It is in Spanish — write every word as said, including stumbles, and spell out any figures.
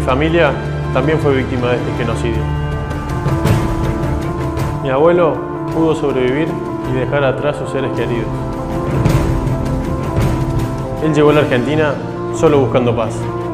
familia también fue víctima de este genocidio. Mi abuelo pudo sobrevivir y dejar atrás sus seres queridos. Él llegó a la Argentina solo buscando paz.